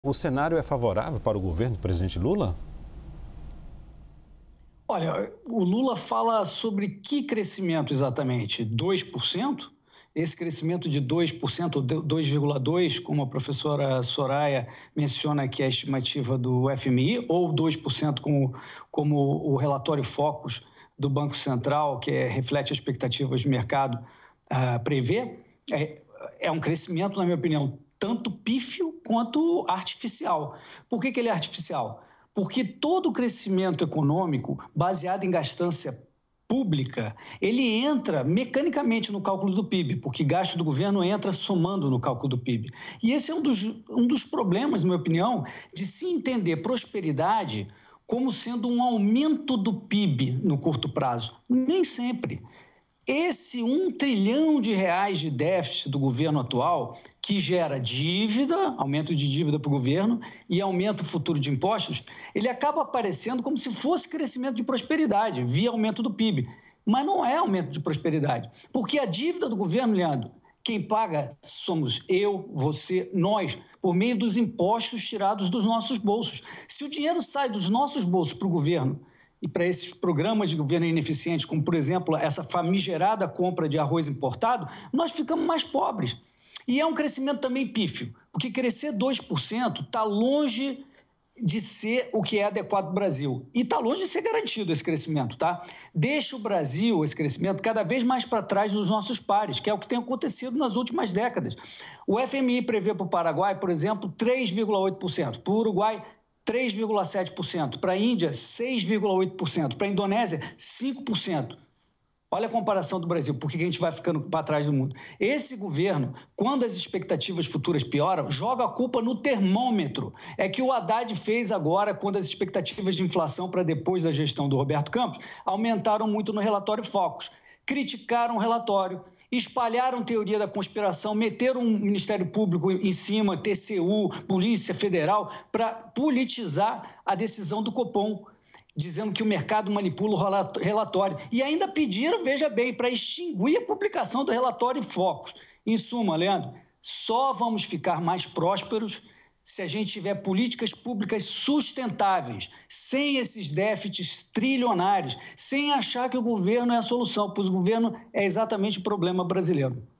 O cenário é favorável para o governo do presidente Lula? Olha, o Lula fala sobre que crescimento exatamente? 2%? Esse crescimento de 2%, 2,2%, como a professora Soraya menciona que é a estimativa do FMI, ou 2% como o relatório Focus do Banco Central, que reflete as expectativas de mercado, prevê, é um crescimento, na minha opinião, tanto pífio quanto artificial. Por que ele é artificial? Porque todo o crescimento econômico baseado em gastança pública, ele entra mecanicamente no cálculo do PIB, porque gasto do governo entra somando no cálculo do PIB. E esse é um dos problemas, na minha opinião, de se entender prosperidade como sendo um aumento do PIB no curto prazo. Nem sempre. Esse R$ 1 trilhão de déficit do governo atual, que gera dívida, aumento de dívida para o governo e aumento futuro de impostos, ele acaba aparecendo como se fosse crescimento de prosperidade, via aumento do PIB. Mas não é aumento de prosperidade, porque a dívida do governo, Leandro, quem paga somos eu, você, nós, por meio dos impostos tirados dos nossos bolsos. Se o dinheiro sai dos nossos bolsos para o governo e para esses programas de governo ineficientes, como, por exemplo, essa famigerada compra de arroz importado, nós ficamos mais pobres. E é um crescimento também pífio, porque crescer 2% está longe de ser o que é adequado para o Brasil. E está longe de ser garantido esse crescimento, tá? Deixa o Brasil, esse crescimento, cada vez mais para trás dos nossos pares, que é o que tem acontecido nas últimas décadas. O FMI prevê para o Paraguai, por exemplo, 3,8%. Para o Uruguai, 3,7%, para a Índia, 6,8%, para a Indonésia, 5%. Olha a comparação do Brasil, por que a gente vai ficando para trás do mundo. Esse governo, quando as expectativas futuras pioram, joga a culpa no termômetro. É que o Haddad fez agora, quando as expectativas de inflação para depois da gestão do Roberto Campos aumentaram muito no relatório Focus. Criticaram o relatório, espalharam teoria da conspiração, meteram um Ministério Público em cima, TCU, Polícia Federal, para politizar a decisão do Copom, dizendo que o mercado manipula o relatório. E ainda pediram, veja bem, para extinguir a publicação do relatório Focus. Em suma, Leandro, só vamos ficar mais prósperos se a gente tiver políticas públicas sustentáveis, sem esses déficits trilionários, sem achar que o governo é a solução, pois o governo é exatamente o problema brasileiro.